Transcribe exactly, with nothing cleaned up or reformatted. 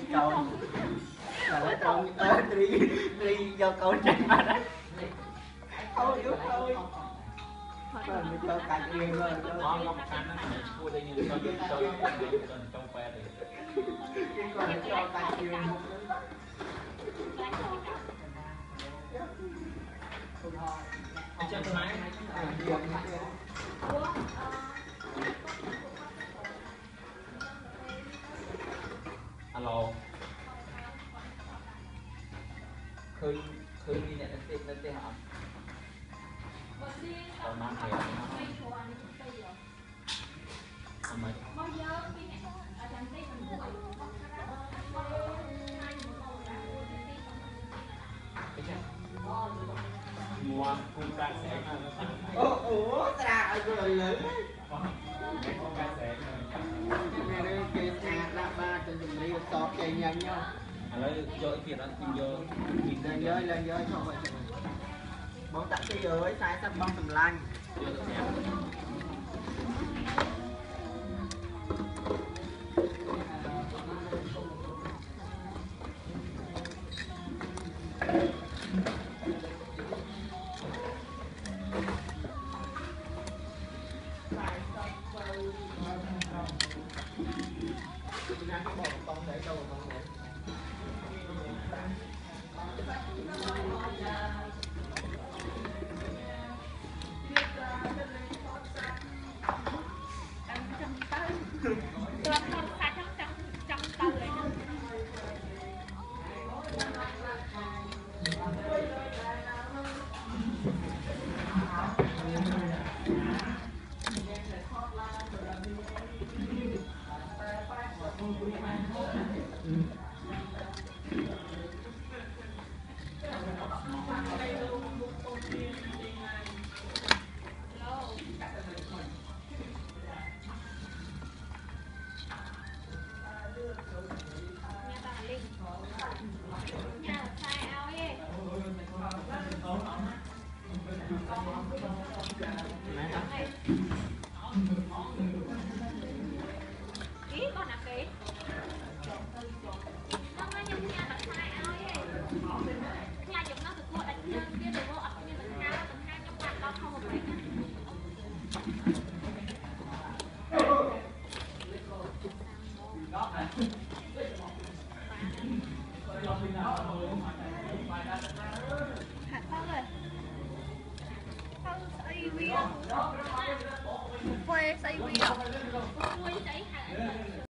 câu là câu tới đi đi do câu trên mặt đấy thôi chút thôi rồi mới cho cạnh riêng rồi ngon lắm cạnh nó cua đây như cho cho trong phe thì còn cho cạnh riêng chơi cái máy alo khơi khơi đi này nó tê nó tê hả còn mang thẻ không mấy mua cung ca sẽ ủa ta rồi lớn cung ca sẽ này đây cái nhà đã ba từ dùng đi to chạy nhanh nhau lấy dội kia đó tìm vô lên dơi lên dơi không vậy bóng tặng cái dưới sai sắp bóng tầm lanh Đó